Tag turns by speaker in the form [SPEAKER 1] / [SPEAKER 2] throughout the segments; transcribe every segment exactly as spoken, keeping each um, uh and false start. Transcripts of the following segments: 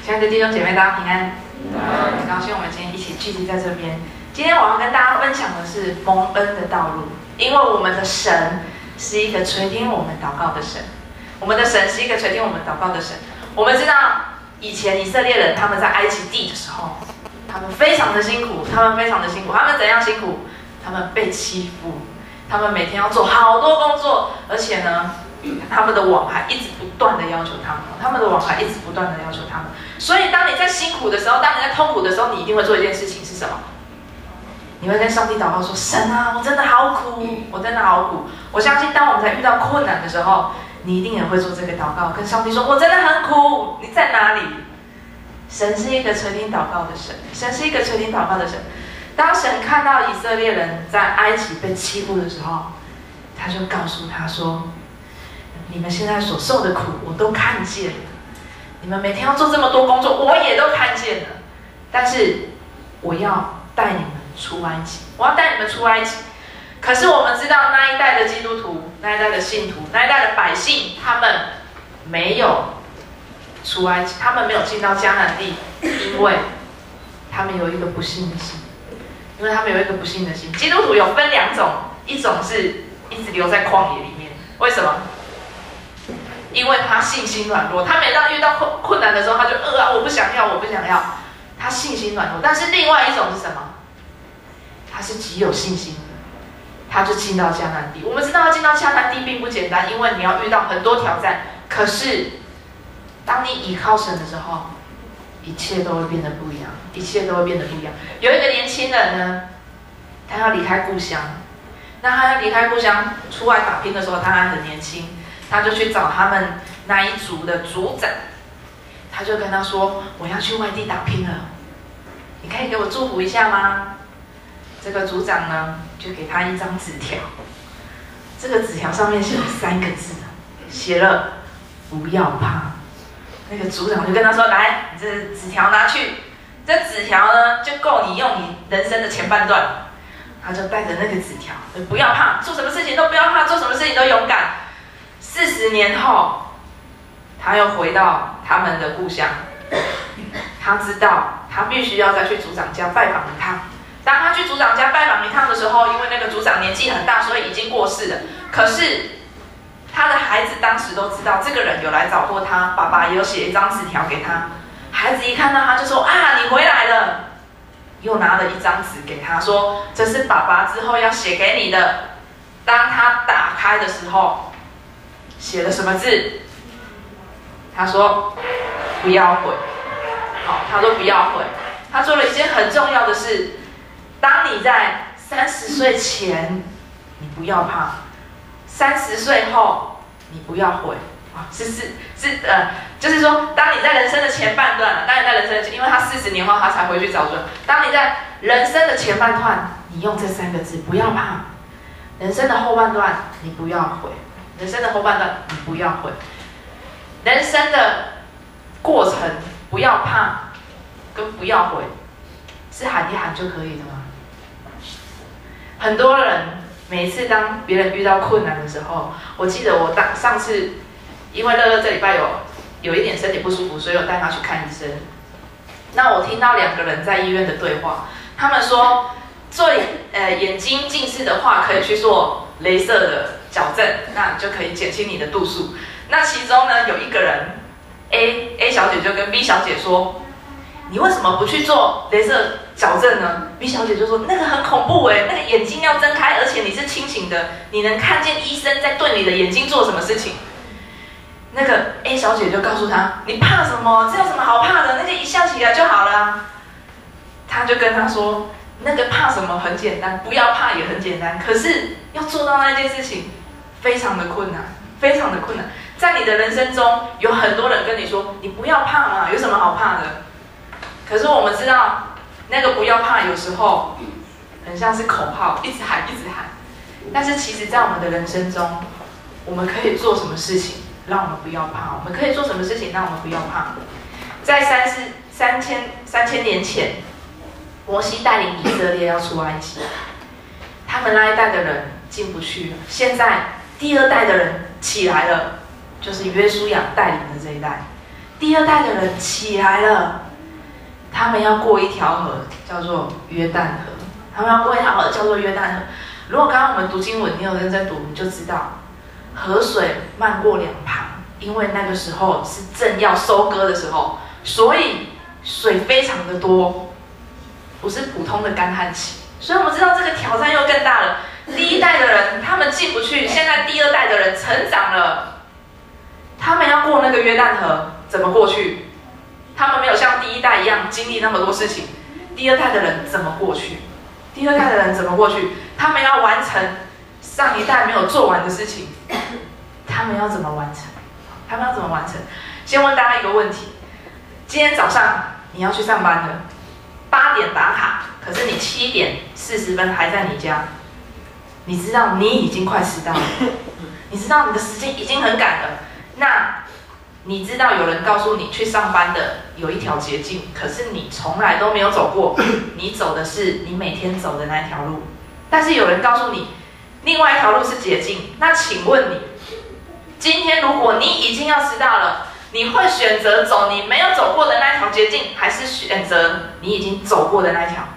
[SPEAKER 1] 亲爱的弟兄姐妹，大家平安。很高兴我们今天一起聚集在这边。今天我要跟大家分享的是蒙恩的道路，因为我们的神是一个垂听我们祷告的神。我们的神是一个垂听我们祷告的神。我们知道以前以色列人他们在埃及地的时候，他们非常的辛苦，他们非常的辛苦。他们怎样辛苦？他们被欺负，他们每天要做好多工作，而且呢，他们的王还一直不断的要求他们，他们的王还一直不断的要求他们。所以，当你在辛苦的时候，当你在痛苦的时候，你一定会做一件事情是什么？你会跟上帝祷告说：“神啊，我真的好苦，我真的好苦。”我相信，当我们在遇到困难的时候，你一定也会做这个祷告，跟上帝说：“我真的很苦，你在哪里？”神是一个垂听祷告的神，神是一个垂听祷告的神。当神看到以色列人在埃及被欺负的时候，他就告诉他说：“你们现在所受的苦，我都看见了。你们每天要做这么多工作，我也都看见了。但是我要带你们出埃及，我要带你们出埃及。可是我们知道那一代的基督徒，那一代的信徒，那一代的百姓，他们没有出埃及，他们没有进到迦南地，因为他们有一个不信的心。因为他们有一个不信的心。基督徒有分两种，一种是一直留在旷野里面，为什么？因为他信心软弱，他每当遇到困困难的时候，他就呃啊，我不想要，我不想要，他信心软弱。但是另外一种是什么？他是极有信心的，他就进到迦南地。我们知道进到迦南地并不简单，因为你要遇到很多挑战。可是当你倚靠神的时候，一切都会变得不一样，一切都会变得不一样。有一个年轻人呢，他要离开故乡，那他要离开故乡出来打拼的时候，他还很年轻。他就去找他们那一族的族长，他就跟他说：“我要去外地打拼了，你可以给我祝福一下吗？”这个族长呢，就给他一张纸条，这个纸条上面写了三个字，写了“不要怕”。那个族长就跟他说：“来，你这纸条拿去，这纸条呢就够你用你人生的前半段。”他就带着那个纸条，不要怕，做什么事情都不要怕，做什么事情都勇敢。四十年后，他又回到他们的故乡。他知道他必须要再去族长家拜访一趟。当他去族长家拜访一趟的时候，因为那个族长年纪很大，所以已经过世了。可是他的孩子当时都知道这个人有来找过他，爸爸也有写一张纸条给他。孩子一看到他就说：“啊，你回来了！”又拿了一张纸给他说：“这是爸爸之后要写给你的。”当他打开的时候，写了什么字？他说：“不要悔。”好，他说不要悔。他做了一件很重要的事。当你在三十岁前，你不要怕；三十岁后，你不要悔。啊，是是是，呃，就是说，当你在人生的前半段，当你在人生的，因为他四十年后他才回去找准。当你在人生的前半段，你用这三个字，不要怕；人生的后半段，你不要悔。人生的后半段，你不要悔。人生的过程，不要怕，跟不要悔，是喊一喊就可以的吗？很多人每一次当别人遇到困难的时候，我记得我当上次，因为乐乐这礼拜有有一点身体不舒服，所以我带他去看医生。那我听到两个人在医院的对话，他们说做呃眼睛近视的话，可以去做雷射的矫正，那就可以减轻你的度数。那其中呢，有一个人 A A 小姐就跟 B 小姐说：“你为什么不去做雷射矫正呢？” B 小姐就说：“那个很恐怖哎，那个眼睛要睁开，而且你是清醒的，你能看见医生在对你的眼睛做什么事情。”那个 A 小姐就告诉他：“你怕什么？这有什么好怕的？那就一笑起来就好了。”他就跟他说：“那个怕什么很简单，不要怕也很简单，可是要做到那件事情，非常的困难，非常的困难。在你的人生中，有很多人跟你说，你不要怕嘛，有什么好怕的？可是我们知道，那个不要怕，有时候很像是口号，一直喊，一直喊。但是其实，在我们的人生中，我们可以做什么事情，让我们不要怕？我们可以做什么事情，让我们不要怕？在三四三千三千年前，摩西带领以色列要出埃及，他们那一代的人进不去了。现在第二代的人起来了，就是约书亚带领的这一代。 第二代的人起来了，他们要过一条河，叫做约旦河。他们要过一条河，叫做约旦河。如果刚刚我们读经文，你有认真读，你就知道，河水漫过两旁，因为那个时候是正要收割的时候，所以水非常的多，不是普通的干旱期。所以我们知道这个挑战又更大了。第一代的人他们进不去，现在第二代的人成长了，他们要过那个约旦河，怎么过去？他们没有像第一代一样经历那么多事情，第二代的人怎么过去？第二代的人怎么过去？他们要完成上一代没有做完的事情，他们要怎么完成？他们要怎么完成？先问大家一个问题：今天早上你要去上班的，八点打卡，可是你七点四十分还在你家，你知道你已经快迟到了，你知道你的时间已经很赶了。那你知道有人告诉你去上班的有一条捷径，可是你从来都没有走过，你走的是你每天走的那一条路。但是有人告诉你，另外一条路是捷径。那请问你，今天如果你已经要迟到了，你会选择走你没有走过的那条捷径，还是选择你已经走过的那条？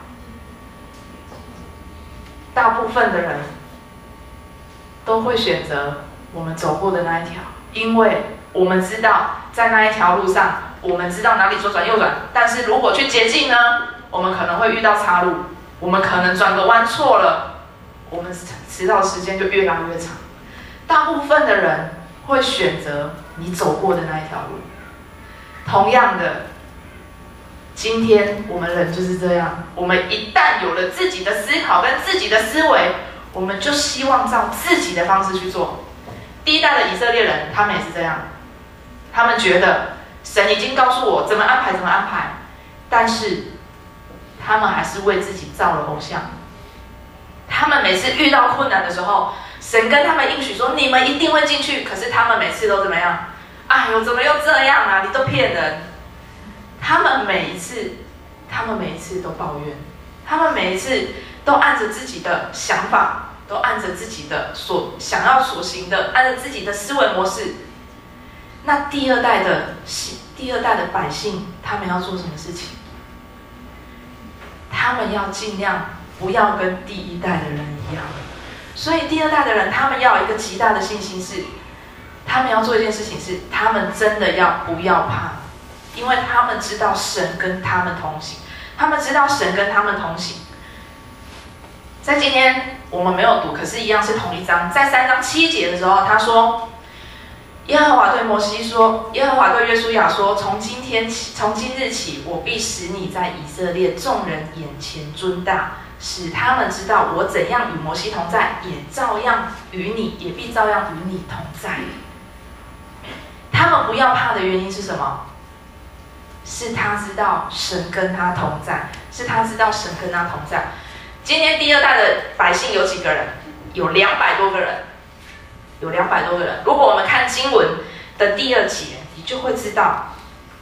[SPEAKER 1] 大部分的人都会选择我们走过的那一条，因为我们知道在那一条路上，我们知道哪里左转右转。但是如果去捷径呢，我们可能会遇到岔路，我们可能转个弯错了，我们迟到时间就越拉越长。大部分的人会选择你走过的那一条路。同样的，今天我们人就是这样，我们一旦有了自己的思考跟自己的思维，我们就希望照自己的方式去做。第一代的以色列人，他们也是这样，他们觉得神已经告诉我怎么安排怎么安排，但是他们还是为自己造了偶像。他们每次遇到困难的时候，神跟他们应许说你们一定会进去，可是他们每次都怎么样？哎呦，怎么又这样啊？你都骗人！他们每一次，他们每一次都抱怨，他们每一次都按着自己的想法，都按着自己的所想要所行的，按着自己的思维模式。那第二代的第二代的百姓，他们要做什么事情？他们要尽量不要跟第一代的人一样。所以第二代的人，他们要有一个极大的信心是，他们要做一件事情是，他们真的要不要怕，因为他们知道神跟他们同行，他们知道神跟他们同行。在今天我们没有读，可是一样是同一章，在三章七节的时候，他说，耶和华对摩西说，耶和华对约书亚说，从今天起，从今日起，我必使你在以色列众人眼前尊大，使他们知道我怎样与摩西同在，也照样与你，也必照样与你同在。他们不要怕的原因是什么？是他知道神跟他同在，是他知道神跟他同在。今天第二代的百姓有几个人？有两百多个人，有两百多个人。如果我们看经文的第二节，你就会知道。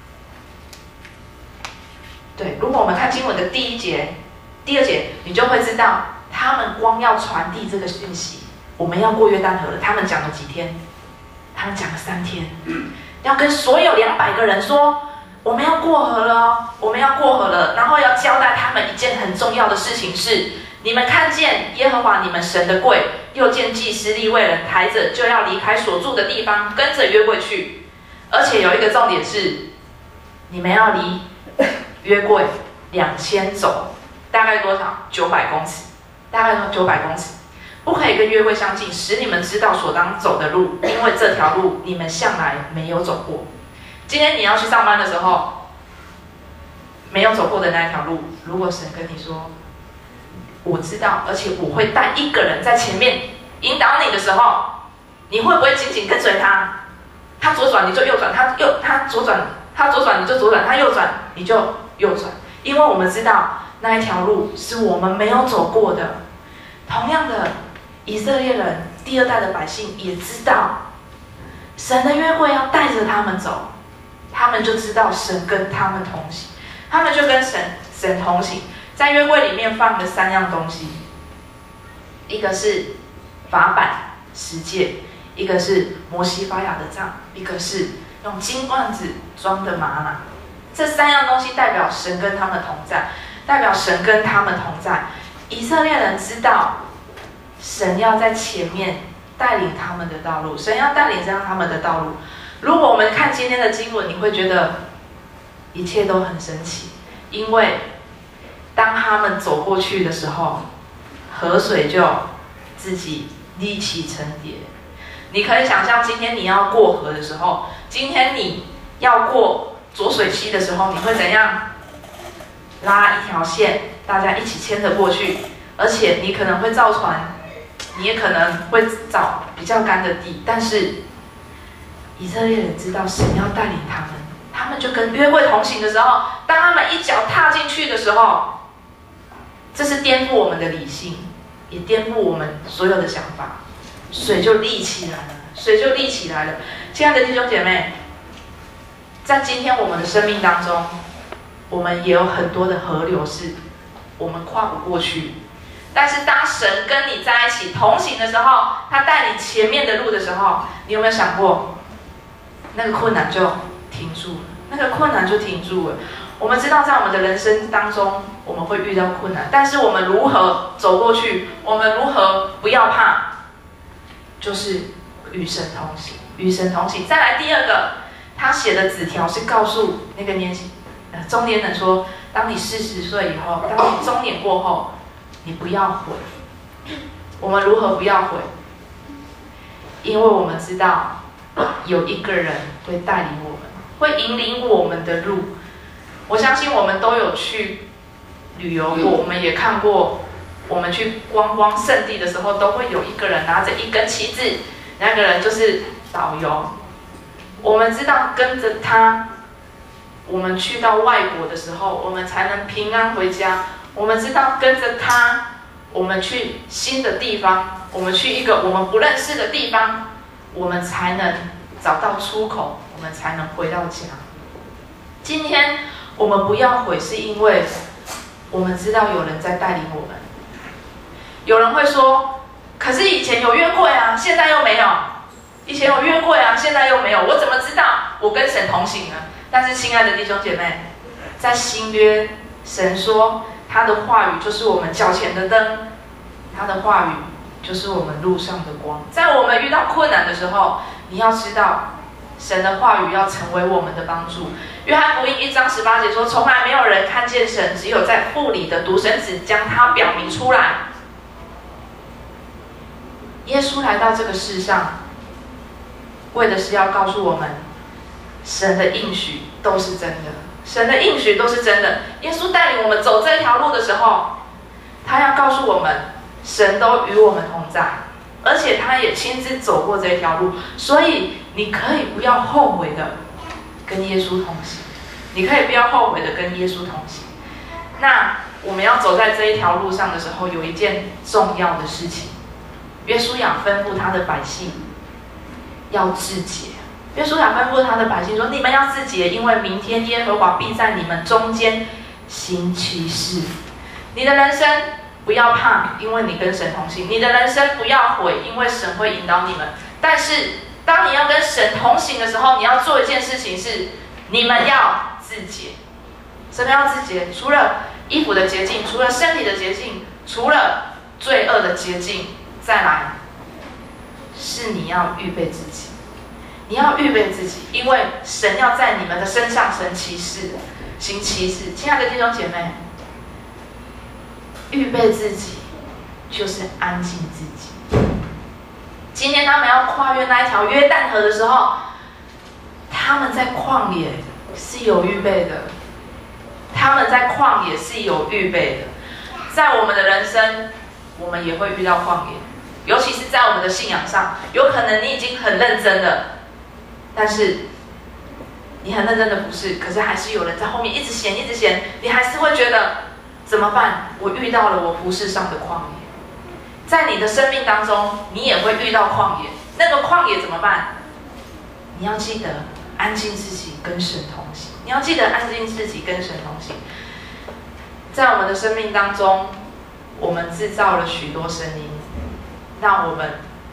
[SPEAKER 1] 对，如果我们看经文的第一节、第二节，你就会知道，他们光要传递这个讯息，我们要过约旦河了。他们讲了几天？他们讲了三天，要跟所有两百个人说，我们要过河了哦，我们要过河了。然后要交代他们一件很重要的事情是：你们看见耶和华你们神的柜，又见祭司利未人抬着，就要离开所住的地方，跟着约柜去。而且有一个重点是，你们要离约柜两千走，大概多少？九百公尺，大概九百公尺。不可以跟约柜相近，使你们知道所当走的路，因为这条路你们向来没有走过。今天你要去上班的时候，没有走过的那一条路，如果神跟你说，我知道，而且我会带一个人在前面引导你的时候，你会不会紧紧跟随他？他左转你就右转，他右他左转他左转你就左转，他右转你就右转，因为我们知道那一条路是我们没有走过的。同样的，以色列人第二代的百姓也知道，神的约柜要带着他们走，他们就知道神跟他们同行，他们就跟神神同行。在约柜里面放了三样东西，一个是法版十诫，一个是摩西发芽的杖，一个是用金罐子装的玛瑙。这三样东西代表神跟他们同在，代表神跟他们同在。以色列人知道，神要在前面带领他们的道路，神要带领这样他们的道路。如果我们看今天的经文，你会觉得一切都很神奇，因为当他们走过去的时候，河水就自己立起层叠。你可以想象，今天你要过河的时候，今天你要过浊水溪的时候，你会怎样？拉一条线，大家一起牵着过去，而且你可能会造船，你也可能会找比较干的地，但是以色列人知道神要带领他们，他们就跟约柜同行的时候，当他们一脚踏进去的时候，这是颠覆我们的理性，也颠覆我们所有的想法，水就立起来了，水就立起来了。亲爱的弟兄姐妹，在今天我们的生命当中，我们也有很多的河流是我们跨不过去，但是当神跟你在一起同行的时候，他带你前面的路的时候，你有没有想过，那个困难就停住了，那个困难就停住了。我们知道在我们的人生当中，我们会遇到困难，但是我们如何走过去，我们如何不要怕，就是与神同行，与神同行。再来第二个，他写的纸条是告诉那个年轻呃中年人说，当你四十岁以后，当你中年过后，你不要悔。我们如何不要悔？因为我们知道有一个人会带领我们，会引领我们的路。我相信我们都有去旅游过，我们也看过，我们去观光圣地的时候，都会有一个人拿着一根旗帜，那个人就是导游。我们知道跟着他，我们去到外国的时候，我们才能平安回家。我们知道跟着他，我们去新的地方，我们去一个我们不认识的地方，我们才能找到出口，我们才能回到家。今天我们不要悔，是因为我们知道有人在带领我们。有人会说，可是以前有约柜啊，现在又没有。以前有约柜啊，现在又没有，我怎么知道我跟神同行呢？但是亲爱的弟兄姐妹，在新约，神说他的话语就是我们脚前的灯，他的话语就是我们路上的光。在我们遇到困难的时候，你要知道神的话语要成为我们的帮助。约翰福音一章十八节说，从来没有人看见神，只有在父里的独生子将他表明出来。耶稣来到这个世上，为的是要告诉我们，神的应许都是真的，神的应许都是真的。耶稣带领我们走这条路的时候，他要告诉我们，神都与我们同在，而且他也亲自走过这条路，所以你可以不要后悔的跟耶稣同行，你可以不要后悔的跟耶稣同行。那我们要走在这一条路上的时候，有一件重要的事情，约书亚吩咐他的百姓要自洁。约书亚吩咐他的百姓说，你们要自洁，因为明天耶和华必在你们中间行奇事。你的人生不要怕，因为你跟神同行；你的人生不要悔，因为神会引导你们。但是当你要跟神同行的时候，你要做一件事情是，你们要自洁。什么要自洁？除了衣服的洁净，除了身体的洁净，除了罪恶的洁净，再来是你要预备自己。你要预备自己，因为神要在你们的身上行奇事，行奇事。亲爱的弟兄姐妹，预备自己就是安静自己。今天他们要跨越那一条约旦河的时候，他们在旷野是有预备的，他们在旷野是有预备的。在我们的人生，我们也会遇到旷野，尤其是在我们的信仰上，有可能你已经很认真了，但是你很认真的服侍，可是还是有人在后面一直嫌一直嫌，你还是会觉得怎么办？我遇到了我服侍上的旷野。在你的生命当中，你也会遇到旷野，那个旷野怎么办？你要记得安静自己跟神同行，你要记得安静自己跟神同行。在我们的生命当中，我们制造了许多声音，让我们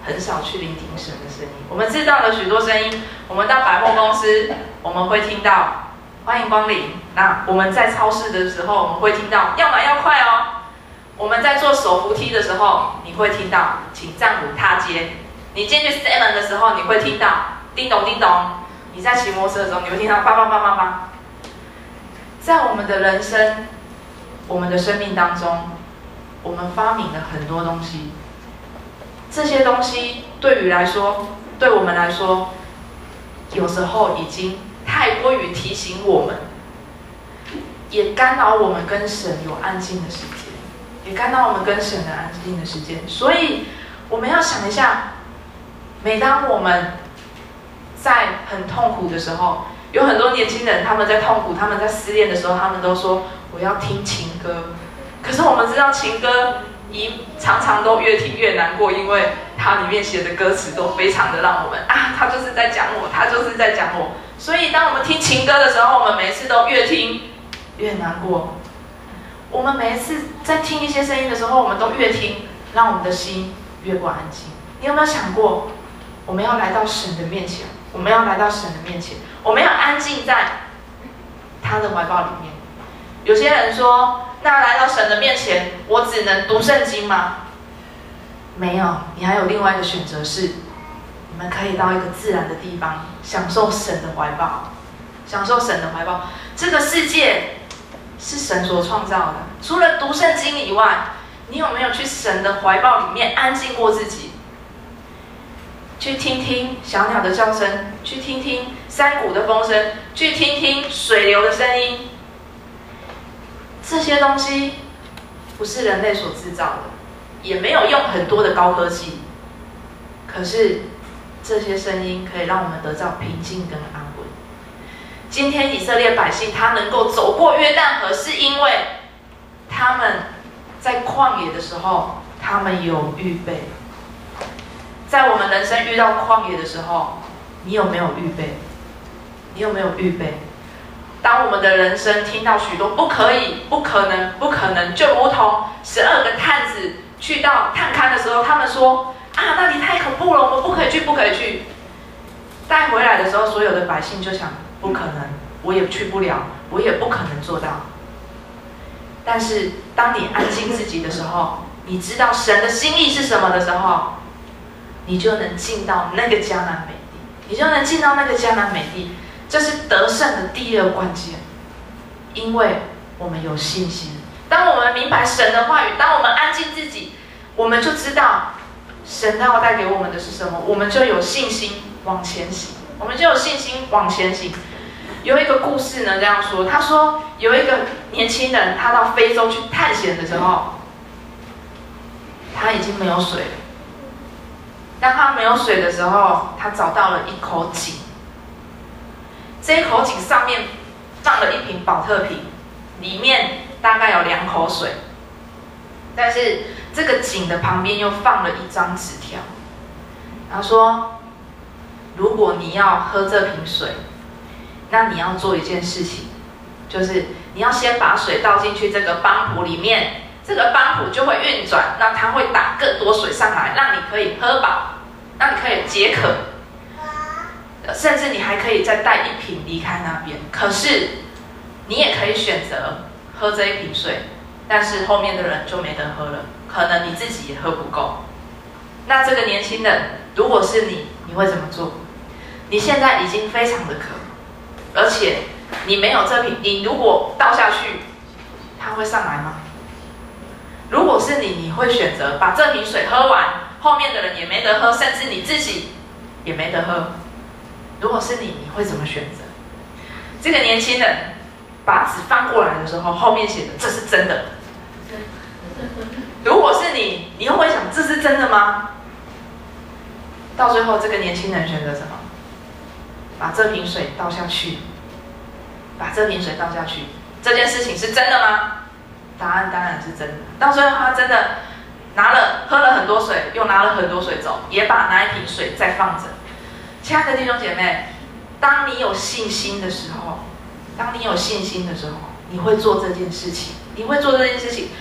[SPEAKER 1] 很少去聆听神的声音。我们知道了许多声音，我们到百货公司，我们会听到欢迎光临。那我们在超市的时候，我们会听到要买要快哦。我们在做手扶梯的时候，你会听到请丈夫踏阶。你进去 seven 的时候，你会听到叮咚叮咚。你在骑摩托车的时候，你会听到叭叭叭叭叭。在我们的人生、我们的生命当中，我们发明了很多东西。这些东西对于来说，对我们来说，有时候已经太过于提醒我们，也干扰我们跟神有安静的时间，也干扰我们跟神的安静的时间。所以我们要想一下，每当我们在很痛苦的时候，有很多年轻人他们在痛苦，他们在失恋的时候，他们都说我要听情歌。可是我们知道情歌一常常都越听越难过，因为它里面写的歌词都非常的让我们啊，他就是在讲我，他就是在讲我。所以当我们听情歌的时候，我们每次都越听越难过。我们每一次在听一些声音的时候，我们都越听，让我们的心越不安静。你有没有想过，我们要来到神的面前，我们要来到神的面前，我们要安静在他的怀抱里面。有些人说，那来到神的面前，我只能读圣经吗？没有，你还有另外一个选择是，你们可以到一个自然的地方，享受神的怀抱，享受神的怀抱。这个世界是神所创造的，除了读圣经以外，你有没有去神的怀抱里面安静过自己？去听听小鸟的叫声，去听听山谷的风声，去听听水流的声音。这些东西不是人类所制造的，也没有用很多的高科技，可是这些声音可以让我们得到平静跟安稳。今天以色列百姓他能够走过约旦河，是因为他们在旷野的时候，他们有预备。在我们人生遇到旷野的时候，你有没有预备？你有没有预备？当我们的人生听到许多不可以、不可能、不可能，就如同十二个探子去到探勘的时候，他们说啊，那里太恐怖了，我们不可以去，不可以去。带回来的时候，所有的百姓就想，不可能，我也去不了，我也不可能做到。但是当你安静自己的时候，你知道神的心意是什么的时候，你就能进到那个迦南美地，你就能进到那个迦南美地。这是得胜的第二关键，因为我们有信心。当我们明白神的话语，当我们安静自己，我们就知道神要带给我们的是什么，我们就有信心往前行，我们就有信心往前行。有一个故事呢，这样说，他说有一个年轻人，他到非洲去探险的时候，他已经没有水了。当他没有水的时候，他找到了一口井。这一口井上面放了一瓶保特瓶，里面大概有两口水。但是这个井的旁边又放了一张纸条，他说：“如果你要喝这瓶水，那你要做一件事情，就是你要先把水倒进去这个帮浦里面，这个帮浦就会运转，那它会打更多水上来，让你可以喝饱，让你可以解渴。”甚至你还可以再带一瓶离开那边，可是你也可以选择喝这一瓶水，但是后面的人就没得喝了，可能你自己也喝不够。那这个年轻人，如果是你，你会怎么做？你现在已经非常的渴，而且你没有这瓶，你如果倒下去，它会上来吗？如果是你，你会选择把这瓶水喝完，后面的人也没得喝，甚至你自己也没得喝。如果是你，你会怎么选择？这个年轻人把纸翻过来的时候，后面写的这是真的。如果是你，你又会想这是真的吗？到最后，这个年轻人选择什么？把这瓶水倒下去，把这瓶水倒下去。这件事情是真的吗？答案当然是真的。到最后，他真的拿了喝了很多水，又拿了很多水走，也把那一瓶水再放着。亲爱的弟兄姐妹，当你有信心的时候，当你有信心的时候，你会做这件事情，你会做这件事情。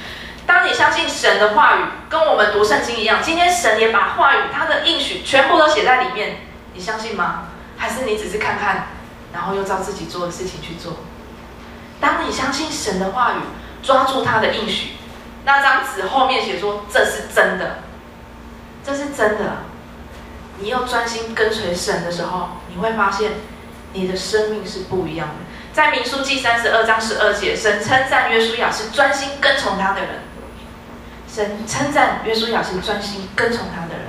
[SPEAKER 1] 当你相信神的话语，跟我们读圣经一样，今天神也把话语他的应许全部都写在里面，你相信吗？还是你只是看看，然后又照自己做的事情去做？当你相信神的话语，抓住他的应许，那张纸后面写说这是真的，这是真的。你又专心跟随神的时候，你会发现你的生命是不一样的。在民数记三十二章十二节，神称赞约书亚是专心跟从他的人。神称赞约书亚是专心跟从他的人。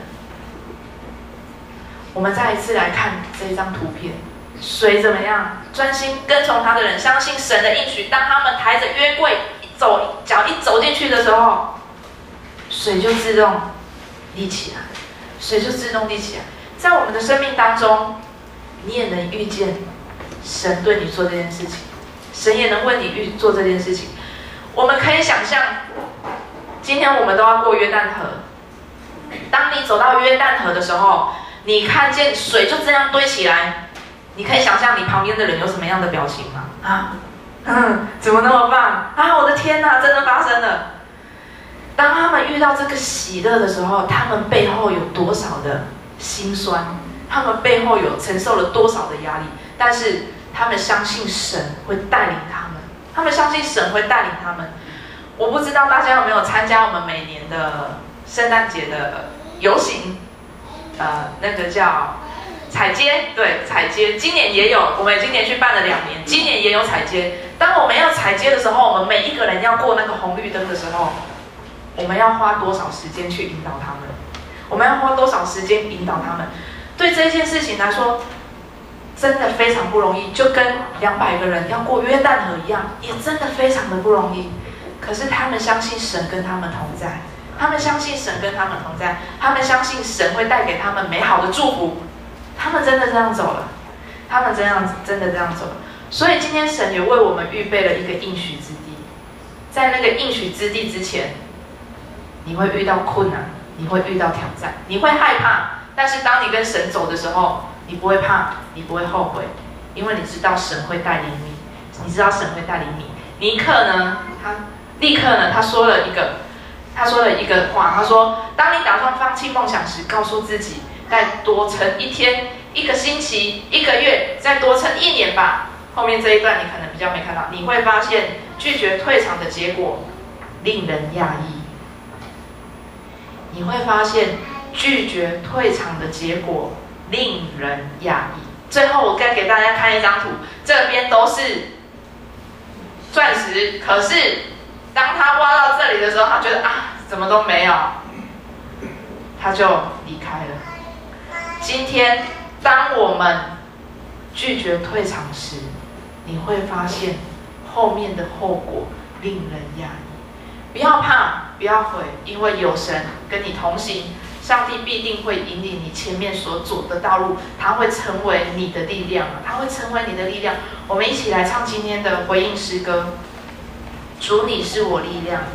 [SPEAKER 1] 我们再一次来看这一张图片，水怎么样？专心跟从他的人，相信神的应许。当他们抬着约柜走，脚一走进去的时候，水就自动立起来，水就自动立起来。在我们的生命当中，你也能遇见神对你做这件事情，神也能为你遇做这件事情。我们可以想象，今天我们都要过约旦河。当你走到约旦河的时候，你看见水就这样堆起来，你可以想象你旁边的人有什么样的表情吗？啊，嗯，怎么那么棒啊！我的天哪，真的发生了！当他们遇到这个喜乐的时候，他们背后有多少的辛酸？他们背后有承受了多少的压力？但是他们相信神会带领他们，他们相信神会带领他们。我不知道大家有没有参加我们每年的圣诞节的游行，呃，那个叫踩街，对，踩街。今年也有，我们今年去办了两年，今年也有踩街。当我们要踩街的时候，我们每一个人要过那个红绿灯的时候，我们要花多少时间去引导他们？我们要花多少时间引导他们？对这件事情来说，真的非常不容易，就跟两百个人要过约旦河一样，也真的非常的不容易。可是他们相信神跟他们同在，他们相信神跟他们同在，他们相信神会带给他们美好的祝福。他们真的这样走了，他们这样真的这样走了。所以今天神也为我们预备了一个应许之地，在那个应许之地之前，你会遇到困难，你会遇到挑战，你会害怕。但是当你跟神走的时候，你不会怕，你不会后悔，因为你知道神会带领你，你知道神会带领你。尼克呢，他立刻呢，他说了一个，他说了一个话，他说：当你打算放弃梦想时，告诉自己，再多撑一天、一个星期、一个月，再多撑一年吧。后面这一段你可能比较没看到，你会发现拒绝退场的结果令人讶异。你会发现拒绝退场的结果令人讶异。最后我再给大家看一张图，这边都是钻石，可是当他挖到这里的时候，他觉得啊，怎么都没有，他就离开了。今天当我们拒绝退场时，你会发现后面的后果令人讶异。不要怕，不要悔，因为有神跟你同行，上帝必定会引领你前面所走的道路，他会成为你的力量，他会成为你的力量。我们一起来唱今天的回应诗歌，主你是我力量。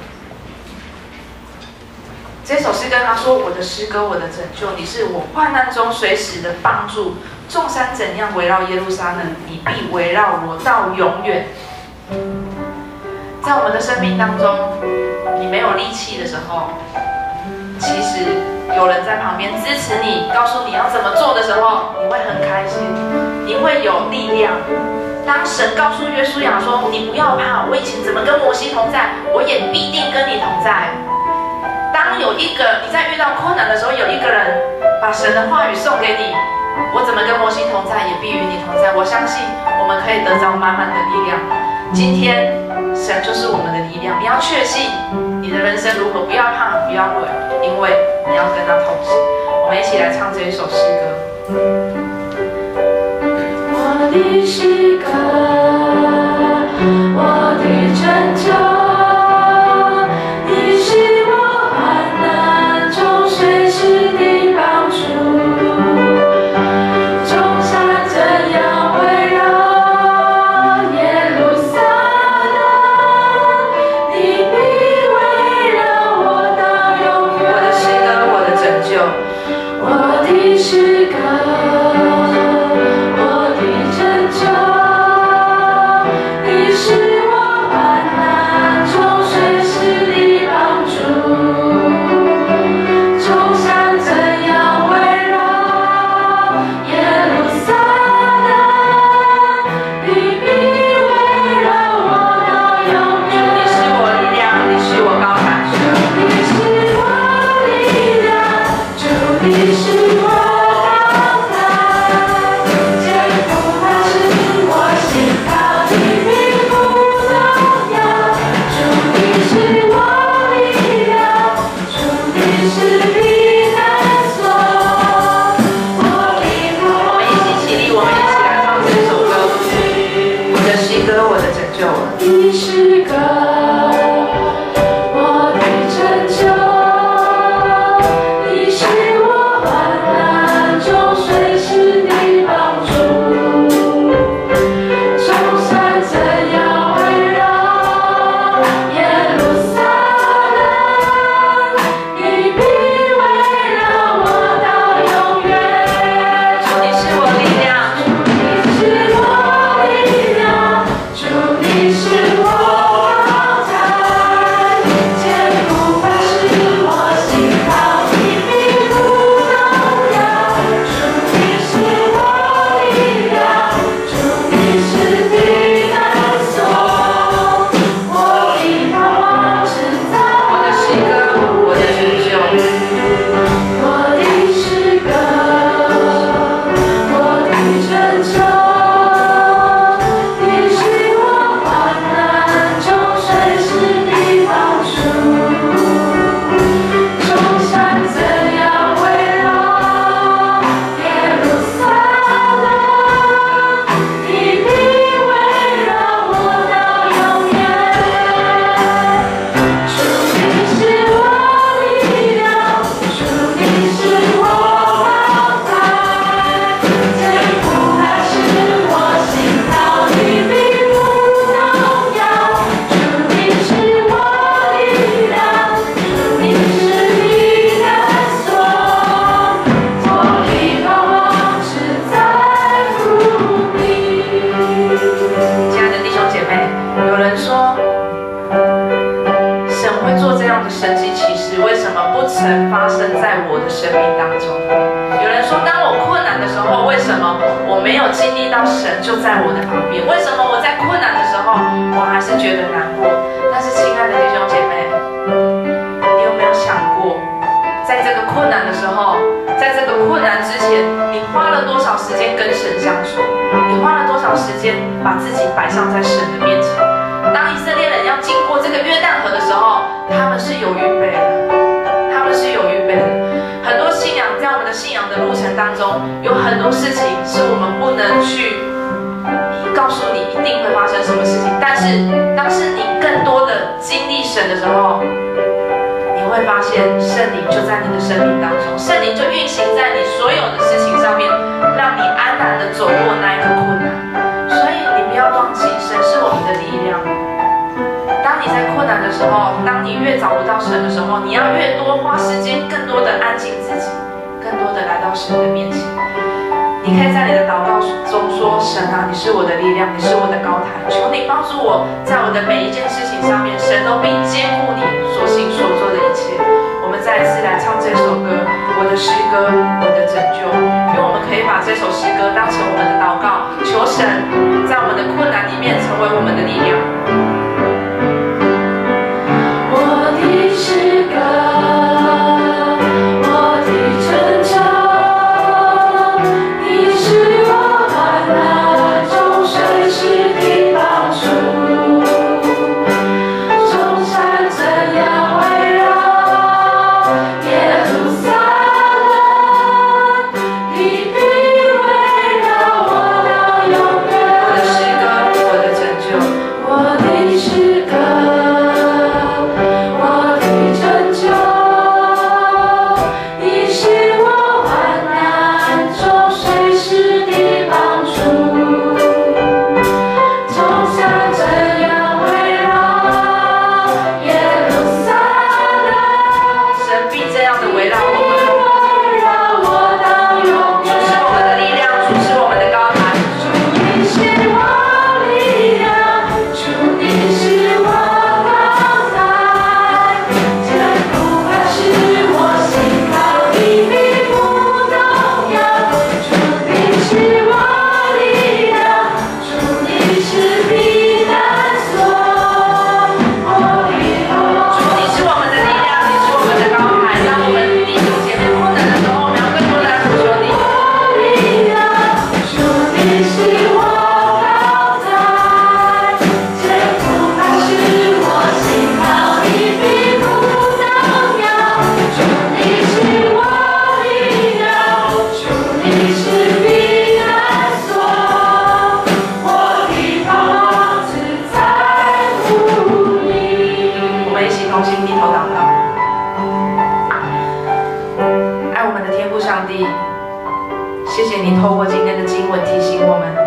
[SPEAKER 1] 这首诗歌他说：我的诗歌，我的拯救，你是我患难中随时的帮助。众山怎样围绕耶路撒冷，你必围绕我到永远。在我们的生命当中，你没有力气的时候，其实有人在旁边支持你，告诉你要怎么做的时候，你会很开心，你会有力量。当神告诉约书亚说：你不要怕，我以前怎么跟摩西同在，我也必定跟你同在。当有一个你在遇到困难的时候，有一个人把神的话语送给你，我怎么跟摩西同在，也必与你同在。我相信我们可以得着满满的力量。今天神就是我们的力量，你要确信你的人生如何，不要怕，不要悔，因为你要跟他同行。我们一起来唱这一首诗歌。我的诗歌，我的拯救。
[SPEAKER 2] 我的诗歌，我的拯救。
[SPEAKER 1] 为什么我没有经历到神就在我的旁边？为什么我在困难的时候，我还是觉得难过？但是亲爱的弟兄姐妹，你有没有想过，在这个困难的时候，在这个困难之前，你花了多少时间跟神相处？你花了多少时间把自己摆上在神的面前？当以色列人要经过这个约旦河的时候，他们是有预备的，他们是有预备的。很多信仰在我们的信仰的路程当中，有很多事情是我们不能去告诉你一定会发生什么事情，但是当是你更多的经历神的时候，你会发现圣灵就在你的生命当中，圣灵就运行在你所有的事情上面，让你安然的走过那一个困难。所以你不要忘记，神是我们的力量。当你在困难的时候，当你越找不到神的时候，你要越多花时间，更多的安静自己，更多的来到神的面前。你可以在你的祷告中说：神啊，你是我的力量，你是我的高台，求你帮助我，在我的每一件事情上面，神都必兼顾你所行所做的一切。我们再一次来唱这首歌，我的诗歌，我的拯救。因为我们可以把这首诗歌当成我们的祷告，求神在我们的困难里面成为我们的力量。我的诗歌，我的拯救，你是我患难中随时的帮助。众山怎样围绕耶路撒冷，你必围绕我到永远。我的诗歌，我的拯救，我的诗歌。谢谢你透过今天的经文提醒我们，